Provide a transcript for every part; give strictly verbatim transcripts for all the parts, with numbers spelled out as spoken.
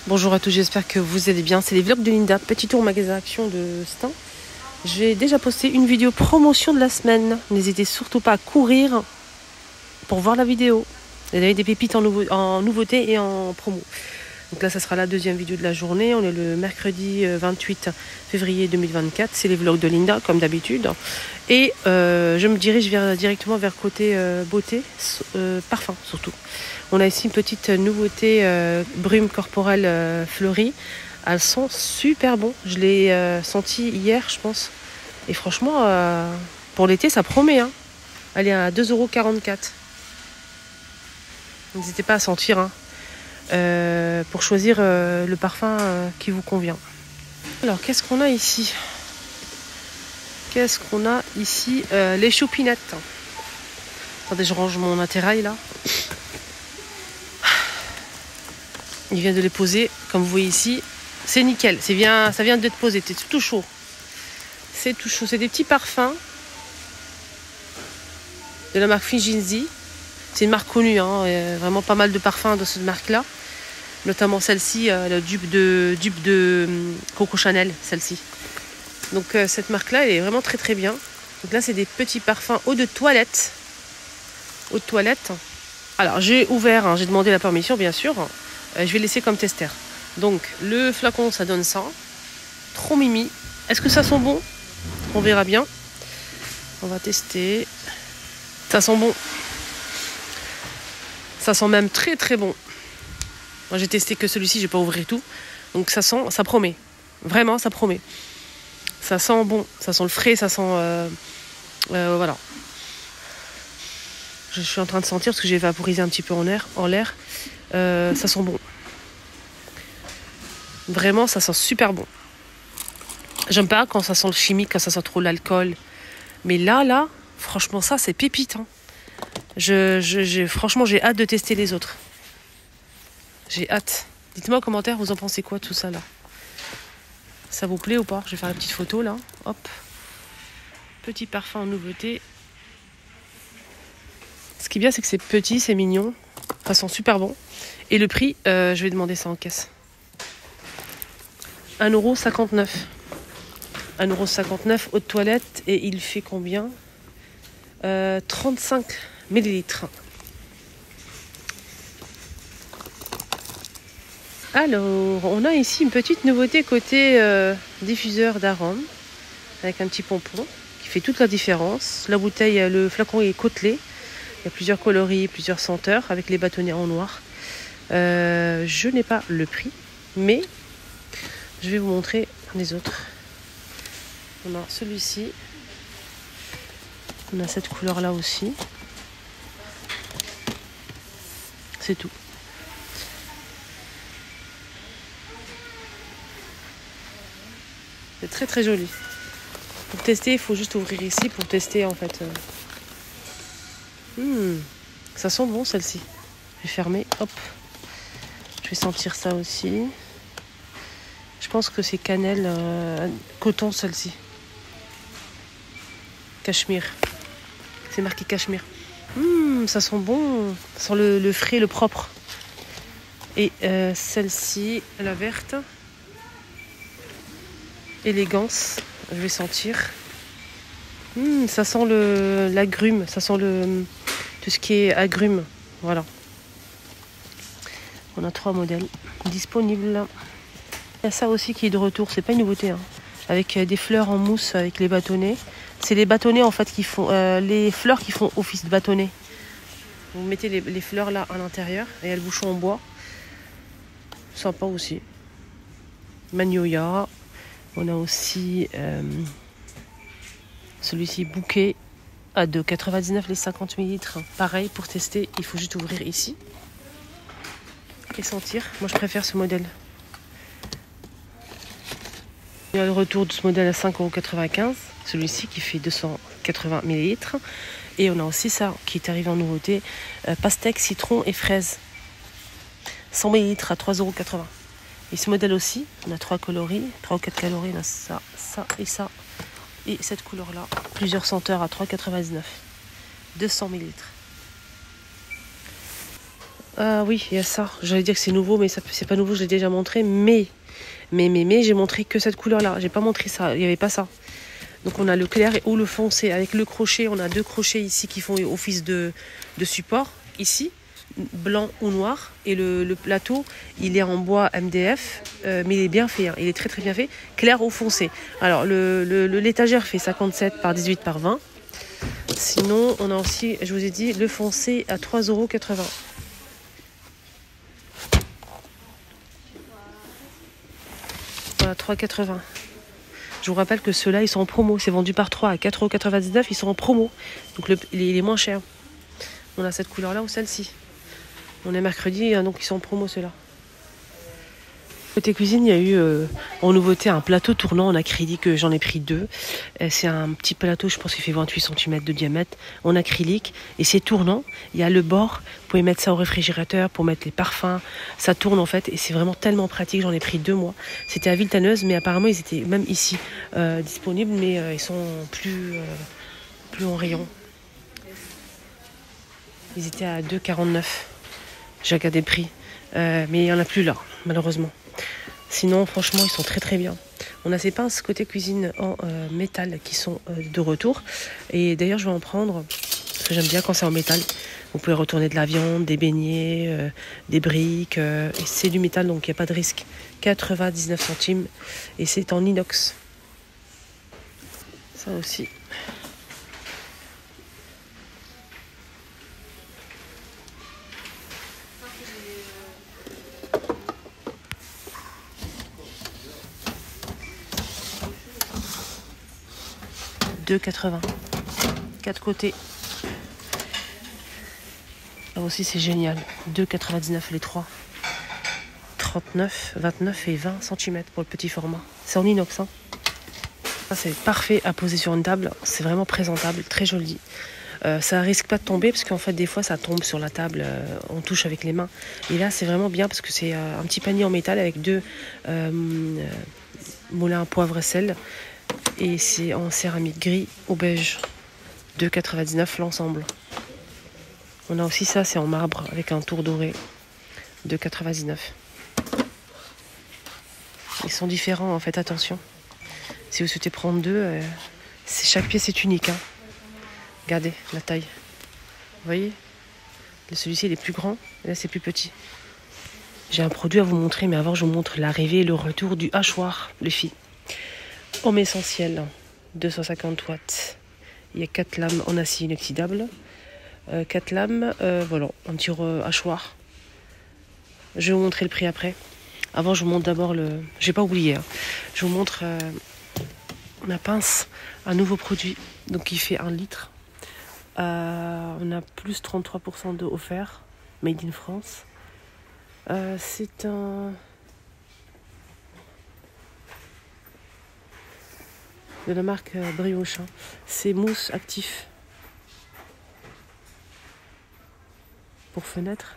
Bonjour à tous, j'espère que vous allez bien. C'est les vlogs de Linda, petit tour au magasin Action de Stein. J'ai déjà posté une vidéo promotion de la semaine. N'hésitez surtout pas à courir pour voir la vidéo. Il y avait des pépites en, nouveau, en nouveauté et en promo. Donc là, ça sera la deuxième vidéo de la journée. On est le mercredi vingt-huit février deux mille vingt-quatre. C'est les vlogs de Linda, comme d'habitude. Et euh, je me dirige vers, directement vers côté euh, beauté, euh, parfum surtout. On a ici une petite nouveauté euh, brume corporelle euh, fleurie. Elles sont super bon. Je l'ai euh, senti hier, je pense. Et franchement, euh, pour l'été, ça promet. Hein. Elle est à deux euros quarante-quatre. N'hésitez pas à sentir hein, euh, pour choisir euh, le parfum euh, qui vous convient. Alors, qu'est-ce qu'on a ici Qu'est-ce qu'on a ici euh, Les choupinettes. Attendez, je range mon attirail là. Il vient de les poser, comme vous voyez ici. C'est nickel, c'est bien, ça vient d'être posé, c'est tout chaud. C'est tout chaud, c'est des petits parfums de la marque Fijinzi. C'est une marque connue, hein, vraiment pas mal de parfums de cette marque-là. Notamment celle-ci, euh, la dupe de, dupe de um, Coco Chanel, celle-ci. Donc euh, cette marque-là, elle est vraiment très très bien. Donc là, c'est des petits parfums eau de toilette. Eau de toilette. Alors, j'ai ouvert, hein, j'ai demandé la permission, bien sûr. Euh, je vais laisser comme testeur. Donc, le flacon, ça donne ça. Trop mimi. Est-ce que ça sent bon? On verra bien. On va tester. Ça sent bon. Ça sent même très très bon. Moi, j'ai testé que celui-ci, je vais pas ouvrir tout. Donc, ça sent, ça promet. Vraiment, ça promet. Ça sent bon. Ça sent le frais, ça sent... Euh, euh, voilà. Je suis en train de sentir parce que j'ai vaporisé un petit peu en l'air. En l'air. Euh, ça sent bon. Vraiment, ça sent super bon. J'aime pas quand ça sent le chimique, quand ça sent trop l'alcool. Mais là, là, franchement, ça, c'est pépite. Hein. Je, je, je, franchement, j'ai hâte de tester les autres. J'ai hâte. Dites-moi en commentaire, vous en pensez quoi tout ça, là? Ça vous plaît ou pas? Je vais faire la petite photo, là. Hop. Petit parfum en nouveauté. Ce qui est bien, c'est que c'est petit, c'est mignon. Ça sent super bon. Et le prix, euh, je vais demander ça en caisse. un euro cinquante-neuf. un euro cinquante-neuf, eau de toilette. Et il fait combien euh, trente-cinq millilitres. Alors, on a ici une petite nouveauté côté euh, diffuseur d'arômes. Avec un petit pompon qui fait toute la différence. La bouteille, le flacon est côtelé. Il y a plusieurs coloris, plusieurs senteurs avec les bâtonnets en noir. Euh, je n'ai pas le prix, mais je vais vous montrer les autres. On a celui-ci. On a cette couleur-là aussi. C'est tout. C'est très très joli. Pour tester, il faut juste ouvrir ici pour tester en fait. Mmh, ça sent bon celle-ci. Je vais fermer, hop. Je vais sentir ça aussi. Je pense que c'est cannelle, euh, coton celle-ci. Cachemire. C'est marqué cachemire. Mmh, ça sent bon. Ça sent le, le frais, le propre. Et euh, celle-ci, la verte. Élégance. Je vais sentir. Mmh, ça sent le l'agrume. Ça sent le tout ce qui est agrumes. Voilà. On a trois modèles disponibles. Il y a ça aussi qui est de retour. C'est pas une nouveauté. Hein. Avec des fleurs en mousse avec les bâtonnets. C'est les bâtonnets en fait qui font euh, les fleurs qui font office de bâtonnet. Vous mettez les, les fleurs là à l'intérieur et il y a le bouchon en bois. Sympa aussi. Magnolia. On a aussi euh, celui-ci bouquet à deux euros quatre-vingt-dix-neuf les cinquante millilitres. Pareil pour tester, il faut juste ouvrir ici et sentir. Moi je préfère ce modèle. Il y a le retour de ce modèle à cinq euros quatre-vingt-quinze. Celui-ci qui fait deux cent quatre-vingts millilitres. Et on a aussi ça qui est arrivé en nouveauté. Euh, pastèque, citron et fraise. cent millilitres à trois euros quatre-vingts. Et ce modèle aussi, on a trois coloris, trois ou quatre calories. On a ça, ça et ça. Et cette couleur-là. Plusieurs senteurs à trois euros quatre-vingt-dix-neuf. deux cents millilitres. Ah oui, il y a ça. J'allais dire que c'est nouveau, mais ça c'est pas nouveau, je l'ai déjà montré. Mais, mais, mais, mais, j'ai montré que cette couleur-là. J'ai pas montré ça. Il n'y avait pas ça. Donc on a le clair ou le foncé. Avec le crochet, on a deux crochets ici qui font office de, de support. Ici, blanc ou noir. Et le, le plateau, il est en bois M D F, euh, mais il est bien fait. Hein. Il est très très bien fait. Clair ou foncé. Alors le, le, le l'étagère fait cinquante-sept par dix-huit par vingt. Sinon, on a aussi, je vous ai dit, le foncé à trois euros quatre-vingts. Voilà, trois euros quatre-vingts. Je vous rappelle que ceux-là, ils sont en promo. C'est vendu par trois à quatre euros quatre-vingt-dix-neuf. Ils sont en promo. Donc, le, il, est, il est moins cher. On a cette couleur-là ou celle-ci. On est mercredi, hein, donc ils sont en promo, ceux-là. Côté cuisine, il y a eu euh, en nouveauté un plateau tournant en acrylique. J'en ai pris deux. C'est un petit plateau, je pense qu'il fait vingt-huit centimètres de diamètre, en acrylique. Et c'est tournant. Il y a le bord. Vous pouvez mettre ça au réfrigérateur pour mettre les parfums. Ça tourne en fait. Et c'est vraiment tellement pratique. J'en ai pris deux mois. C'était à Villetaneuse, mais apparemment ils étaient même ici euh, disponibles. Mais euh, ils sont plus, euh, plus en rayon. Ils étaient à deux euros quarante-neuf. J'ai regardé le prix. Euh, mais il n'y en a plus là, malheureusement. Sinon, franchement, ils sont très très bien. On a ces pinces côté cuisine en euh, métal qui sont euh, de retour. Et d'ailleurs, je vais en prendre, parce que j'aime bien quand c'est en métal. Vous pouvez retourner de la viande, des beignets, euh, des briques. Euh, et c'est du métal, donc il n'y a pas de risque. quatre-vingt-dix-neuf centimes. Et c'est en inox. Ça aussi. deux euros quatre-vingts. Quatre côtés. Là aussi c'est génial. deux euros quatre-vingt-dix-neuf les trois. trente-neuf, vingt-neuf et vingt centimètres pour le petit format. C'est en inox. Hein. Ça c'est parfait à poser sur une table. C'est vraiment présentable, très joli. Euh, ça risque pas de tomber parce qu'en fait des fois ça tombe sur la table, euh, on touche avec les mains. Et là c'est vraiment bien parce que c'est euh, un petit panier en métal avec deux euh, euh, moulins à poivre et sel. Et c'est en céramique gris au beige. deux euros quatre-vingt-dix-neuf l'ensemble. On a aussi ça, c'est en marbre avec un tour doré. deux euros quatre-vingt-dix-neuf. Ils sont différents en fait, attention. Si vous souhaitez prendre deux, euh, chaque pièce est unique. Hein. Regardez la taille. Vous voyez? Celui-ci il est plus grand, et là c'est plus petit. J'ai un produit à vous montrer, mais avant je vous montre l'arrivée et le retour du hachoir, les filles. Homme essentiel, deux cent cinquante watts. Il y a quatre lames en acier inoxydable. Euh, quatre lames, euh, voilà, un petit hachoir. Je vais vous montrer le prix après. Avant, je vous montre d'abord le... Je n'ai pas oublié. Hein. Je vous montre euh, ma pince, un nouveau produit. Donc, il fait un litre. Euh, on a plus trente-trois pour cent de offert. Made in France. Euh, c'est un... de la marque euh, Brioche. Hein. C'est mousse actif. Pour fenêtre.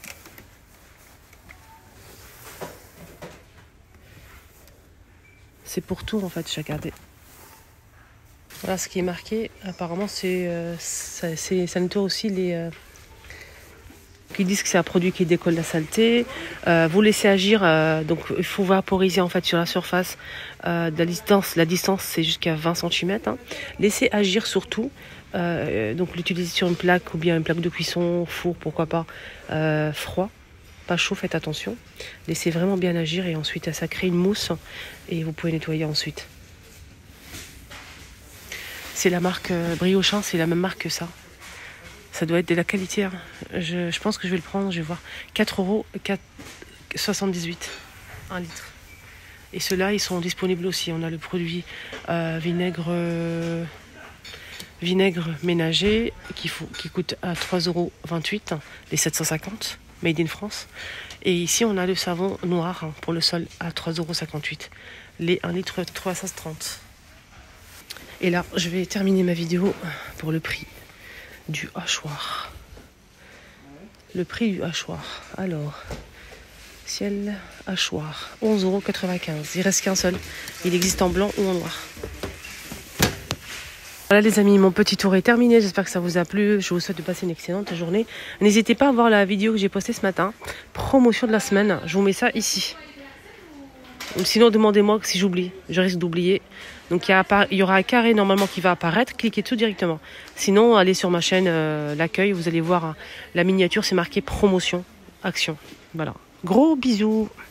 C'est pour tout en fait, j'ai regardé. Voilà ce qui est marqué. Apparemment, c'est euh, ça, c'est, ça nettoie aussi les... Euh, qui disent que c'est un produit qui décolle la saleté. Euh, vous laissez agir, euh, donc il faut vaporiser en fait sur la surface euh, de la distance. La distance c'est jusqu'à vingt centimètres. Hein. Laissez agir surtout. Euh, donc l'utiliser sur une plaque ou bien une plaque de cuisson, four, pourquoi pas, euh, froid, pas chaud, faites attention. Laissez vraiment bien agir et ensuite ça crée une mousse et vous pouvez nettoyer ensuite. C'est la marque euh, Brioche, c'est la même marque que ça. Ça doit être de la qualité. Hein. Je, je pense que je vais le prendre, je vais voir. quatre euros soixante-dix-huit, un litre. Et ceux-là, ils sont disponibles aussi. On a le produit euh, vinaigre... Euh, vinaigre ménager qui, faut, qui coûte à trois euros vingt-huit, les sept cent cinquante, made in France. Et ici, on a le savon noir hein, pour le sol à trois euros cinquante-huit, les un litre trois cent trente. Et là, je vais terminer ma vidéo pour le prix du hachoir. Le prix du hachoir. Alors, ciel hachoir, onze euros quatre-vingt-quinze. Il reste qu'un seul. Il existe en blanc ou en noir. Voilà les amis, mon petit tour est terminé. J'espère que ça vous a plu. Je vous souhaite de passer une excellente journée. N'hésitez pas à voir la vidéo que j'ai postée ce matin. Promotion de la semaine. Je vous mets ça ici. Sinon, demandez-moi si j'oublie. Je risque d'oublier. Donc, il y, a, il y aura un carré normalement qui va apparaître. Cliquez dessus directement. Sinon, allez sur ma chaîne euh, l'accueil. Vous allez voir hein, la miniature. C'est marqué promotion, action. Voilà. Gros bisous.